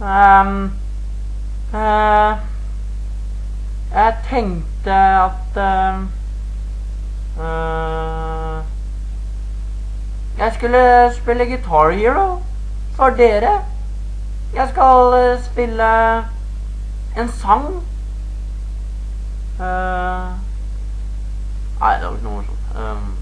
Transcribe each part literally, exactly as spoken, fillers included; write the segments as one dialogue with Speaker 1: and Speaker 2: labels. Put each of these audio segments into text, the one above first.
Speaker 1: Um, uh, jeg tenkte at uh, uh, jeg skulle spille Guitar Hero for dere. Jeg skal uh, spille en sang. Uh, nei, det var ikke noe morsomt. Um,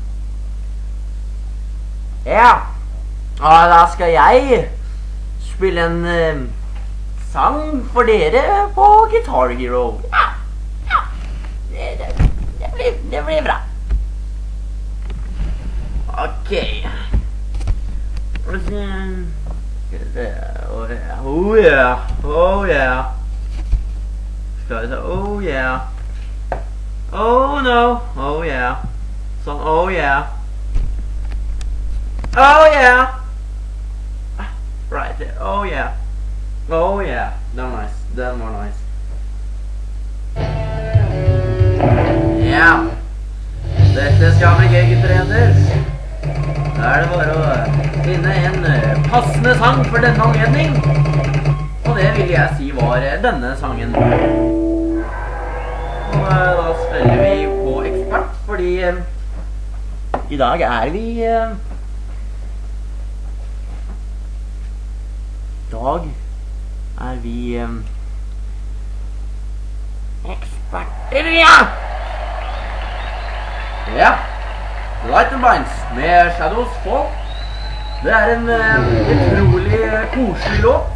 Speaker 1: ja, og da skal jeg spille en uh, sang for dere på Guitar Hero. Ja, ja, det, det, det, blir, det blir bra. Ok. Oh yeah, oh yeah. Skal vi se, oh yeah. Oh no, oh yeah. Sånn, oh yeah. Oh yeah. Right there, oh yeah. Oh yeah, that was nice, that was nice. Ja, dette skal bli gøy, gutter og jenter. Da er det bare å finne en passende sang for denne anledning. Og det vil jeg si var denne sangen. Og da spiller vi på ekspert, fordi i dag er vi I dag er vi um, eksperter, ja! Ja, Light and Blinds med Shadows Fall. Det er en um, utrolig koselig låt.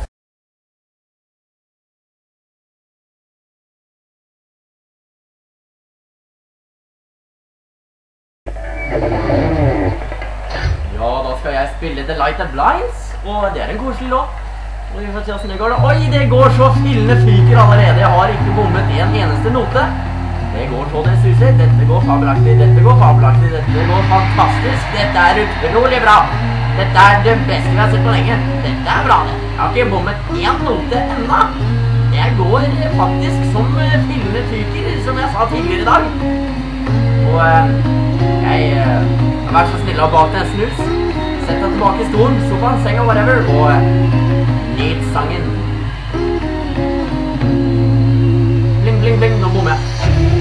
Speaker 1: Ja, da skal jeg spille The Light and Blinds, og det er en koselig låt. Og vi får se hvordan det går da. Oi, det går så fillende fyker allerede. Jeg har ikke bommet en eneste note. Det går så det suser. Dette går fabelaktig, dette går fabelaktig, dette går fantastisk. Dette er utrolig bra. Dette er det beste vi har sett på lenge. Dette er bra det. Jeg har ikke bommet en note enda. Det går faktisk som fillende fyker, som jeg sa tidligere I dag. Og øh, jeg øh, har vært så snill og bakt en snus. Sett deg tilbake I stolen, sofaen, senga, whatever, og øh, nyt sangen. Bling, bling, bling, nå bommer jeg.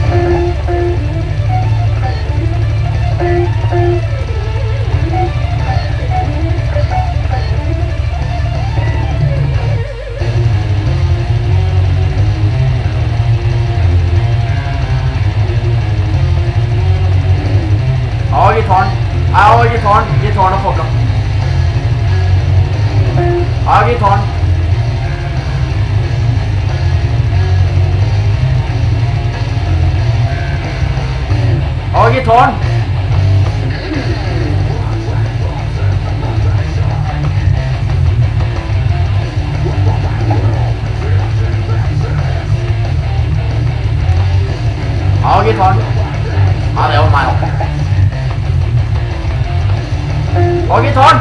Speaker 1: Ja, gitaren. Ja, gitaren. Gitaren er koblet. Ja, gitaren. Ja, gitaren. Ja, gitaren. Ja, det var meg da. Ja, gitaren.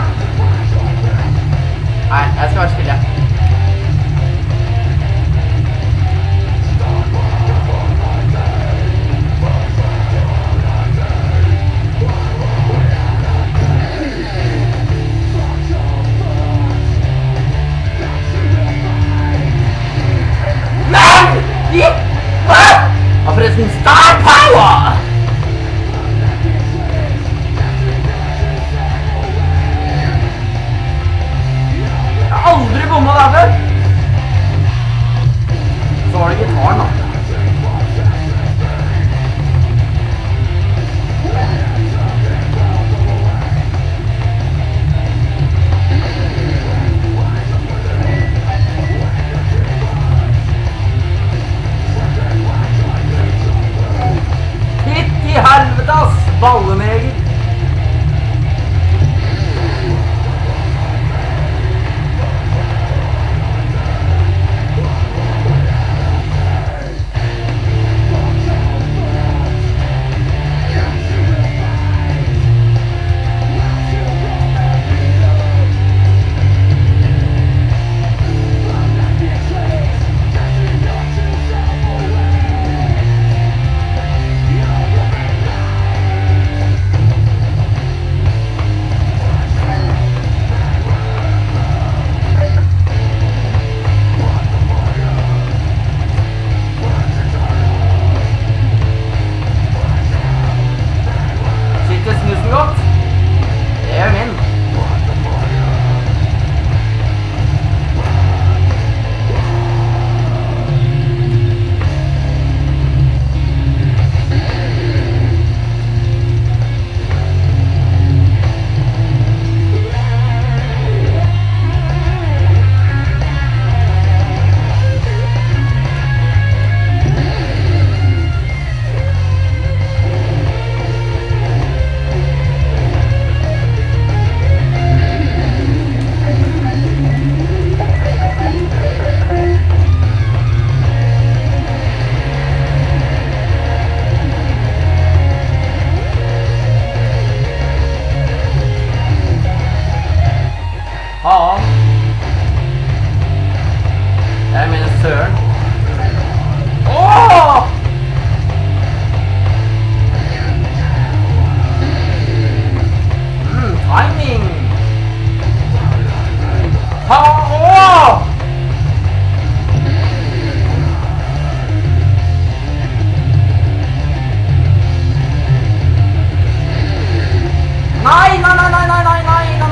Speaker 1: Nei, jeg skal være stille. Nei! Hva? Ja, forresten, Star Power! Jeg har aldri bommet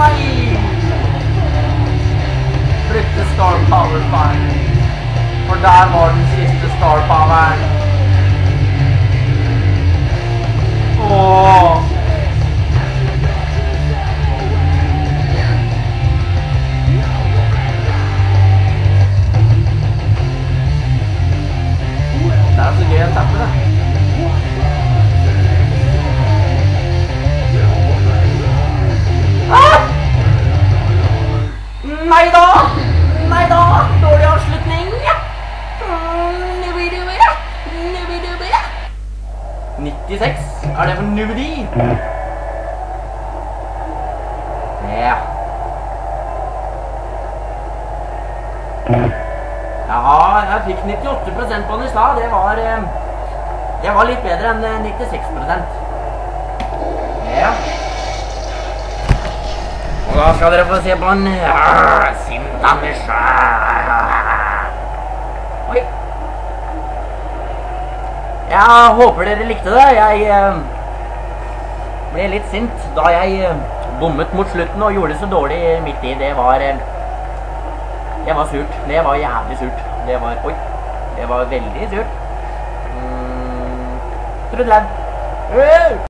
Speaker 1: nei! Brukte Star Power feil. For der var den siste Star Poweren. Åh! Det er så gøy å tappe det. Ah! Nei da! Nei da! Dårlig avslutning! nittiseks. Er det for nubidi? Ja. Ja, jeg fikk nittiåtte prosent på den i stad. Det var, det var litt bedre enn nittiseks prosent. Ja. Og da skal dere få se på en Sintanis. Oi. Jeg håper dere likte det. Jeg eh, ble litt sint da jeg eh, bommet mot slutten og gjorde det så dårlig midt i. Det var, eh, det var surt. Det var jævlig surt. Det var, oi, det var veldig surt. Mm, Trudledd.